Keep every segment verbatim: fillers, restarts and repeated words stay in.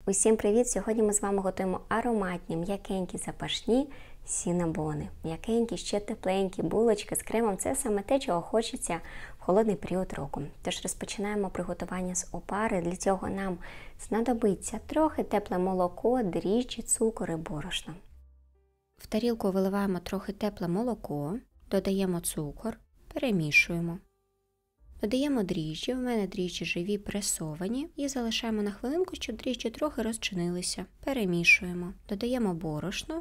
Усім привіт! Сьогодні ми з вами готуємо ароматні, м'якенькі, запашні сінабони. М'якенькі, ще тепленькі булочки з кремом – це саме те, чого хочеться в холодний період року. Тож розпочинаємо приготування з опари. Для цього нам знадобиться трохи тепле молоко, дріжджі, цукор і борошно. В тарілку виливаємо трохи тепле молоко, додаємо цукор, перемішуємо. Додаємо дріжджі, в мене дріжджі живі пресовані, і залишаємо на хвилинку, щоб дріжджі трохи розчинилися. Перемішуємо. Додаємо борошно.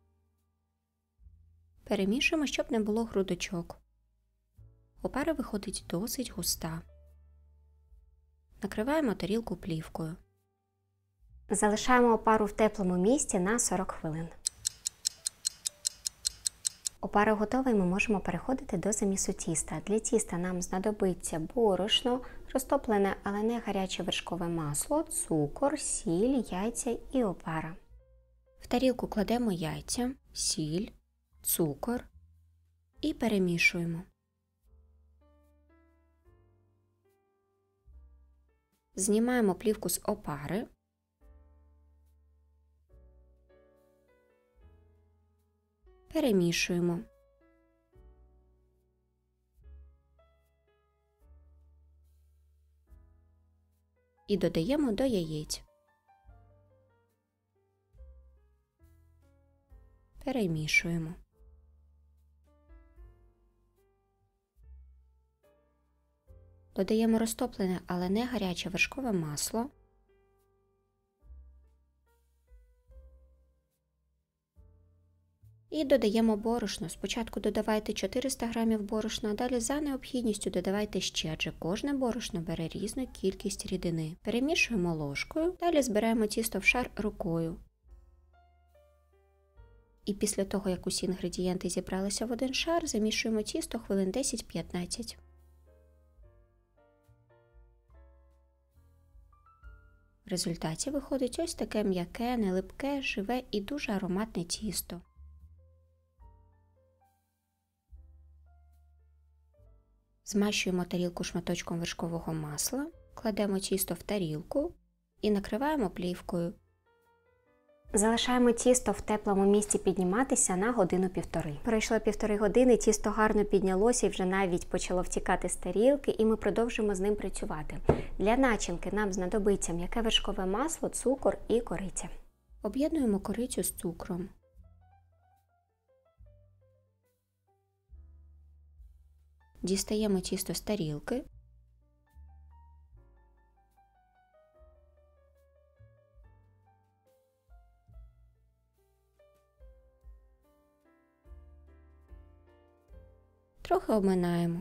Перемішуємо, щоб не було грудочок. Опара виходить досить густа. Накриваємо тарілку плівкою. Залишаємо опару в теплому місці на сорок хвилин. Опара готова і ми можемо переходити до замісу тіста. Для тіста нам знадобиться борошно, розтоплене, але не гаряче вершкове масло, цукор, сіль, яйця і опара. В тарілку кладемо яйця, сіль, цукор і перемішуємо. Знімаємо плівку з опари. Перемішуємо. І додаємо до яєць. Перемішуємо. Додаємо розтоплене, але не гаряче вершкове масло. І додаємо борошно. Спочатку додавайте чотириста грамів борошна, а далі за необхідністю додавайте ще, адже кожне борошно бере різну кількість рідини. Перемішуємо ложкою, далі збираємо тісто в шар рукою. І після того, як усі інгредієнти зібралися в один шар, замішуємо тісто хвилин десять-п'ятнадцять. В результаті виходить ось таке м'яке, нелипке, живе і дуже ароматне тісто. Змащуємо тарілку шматочком вершкового масла, кладемо тісто в тарілку і накриваємо плівкою. Залишаємо тісто в теплому місці підніматися на годину-півтори. Пройшло півтори години, тісто гарно піднялося і вже навіть почало втікати з тарілки, і ми продовжимо з ним працювати. Для начинки нам знадобиться м'яке вершкове масло, цукор і кориця. Об'єднуємо корицю з цукром. Дістаємо тісто з тарілки. Трохи обминаємо.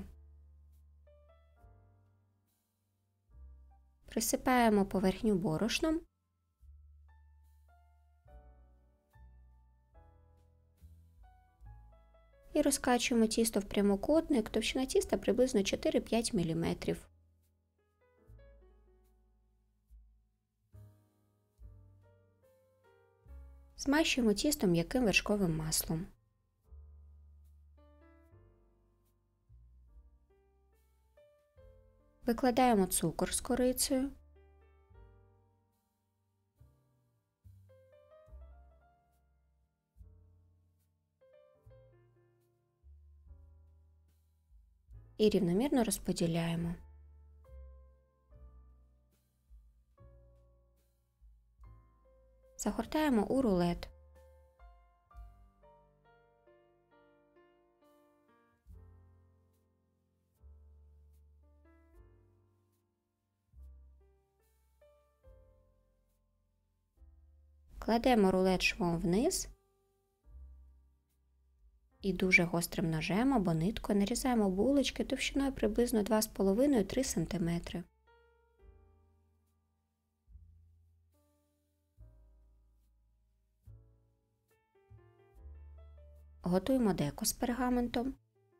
Присипаємо поверхню борошном. І розкачуємо тісто в прямокутник, товщина тіста приблизно чотири-п'ять міліметрів. Змащуємо тісто м'яким вершковим маслом. Викладаємо цукор з корицею. І рівномірно розподіляємо. Загортаємо у рулет. Кладемо рулет швом вниз. І дуже гострим ножем або ниткою нарізаємо булочки товщиною приблизно два з половиною - три сантиметри. Готуємо деко з пергаментом.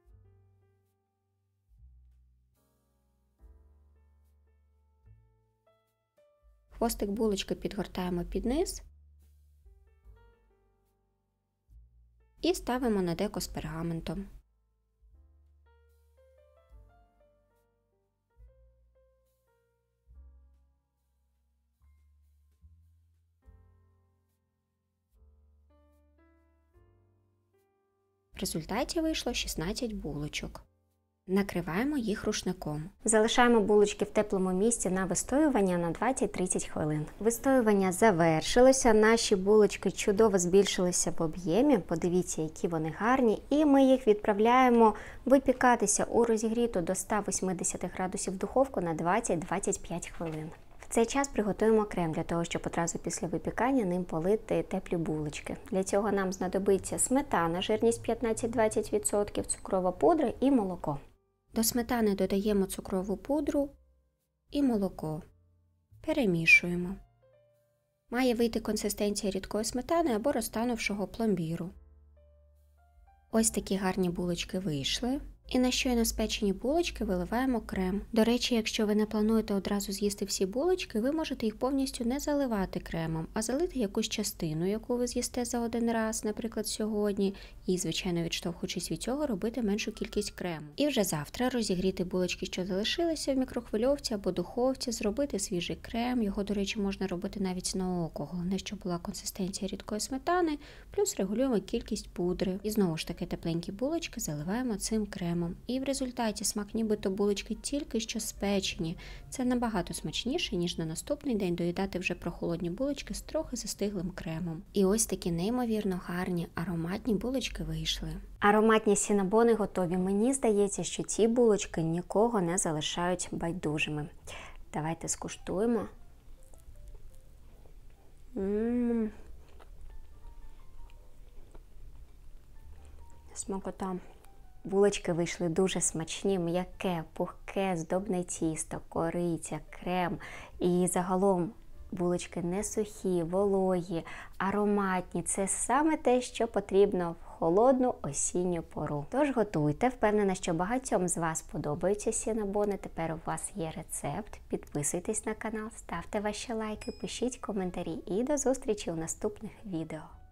Хвостик булочки підгортаємо під низ. І ставимо на деко з пергаментом. В результаті вийшло шістнадцять булочок. Накриваємо їх рушником. Залишаємо булочки в теплому місці на вистоювання на двадцять-тридцять хвилин. Вистоювання завершилося, наші булочки чудово збільшилися в об'ємі, подивіться, які вони гарні, і ми їх відправляємо випікатися у розігріту до ста вісімдесяти градусів духовку на двадцять-двадцять п'ять хвилин. В цей час приготуємо крем для того, щоб одразу після випікання ним полити теплі булочки. Для цього нам знадобиться сметана, жирність п'ятнадцять-двадцять відсотків, цукрова пудра і молоко. До сметани додаємо цукрову пудру і молоко. Перемішуємо. Має вийти консистенція рідкої сметани або розтанувшого пломбіру. Ось такі гарні булочки вийшли. І на щойно спечені булочки виливаємо крем. До речі, якщо ви не плануєте одразу з'їсти всі булочки, ви можете їх повністю не заливати кремом, а залити якусь частину, яку ви з'їсте за один раз, наприклад, сьогодні, і, звичайно, відштовхуючись від цього, робити меншу кількість крему. І вже завтра розігріти булочки, що залишилися в мікрохвильовці або духовці, зробити свіжий крем. Його, до речі, можна робити навіть на око. Головне, щоб була консистенція рідкої сметани, плюс регулюємо кількість пудри. І знову ж таки тепленькі булочки заливаємо цим кремом. І в результаті смак нібито булочки тільки що спечені. Це набагато смачніше, ніж на наступний день доїдати вже прохолодні булочки з трохи застиглим кремом. І ось такі неймовірно гарні ароматні булочки вийшли. Ароматні сінабони готові. Мені здається, що ці булочки нікого не залишають байдужими. Давайте скуштуємо. Ммм. Смакота. Булочки вийшли дуже смачні, м'яке, пухке, здобне тісто, кориця, крем. І загалом булочки не сухі, вологі, ароматні. Це саме те, що потрібно в холодну осінню пору. Тож готуйте. Впевнена, що багатьом з вас подобаються сінабони. Тепер у вас є рецепт. Підписуйтесь на канал, ставте ваші лайки, пишіть коментарі і до зустрічі у наступних відео.